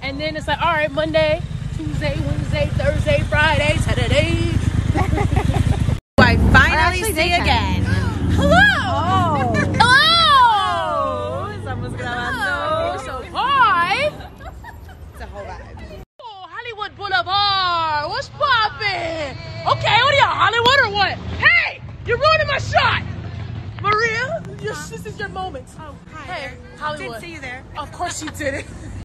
And then it's like, all right, Monday, Tuesday, Wednesday, Thursday, Friday, Saturday. I finally see again. Hello! Hello! Estamos grabando. So, hi! It's a whole vibe. Oh, Hollywood Boulevard. What's poppin'? Okay, what are you, Hollywood or what? Hey! You're ruining my shot! Maria, this is your moment. Oh, hi. Hey, Hollywood. Didn't see you there. Of course you didn't.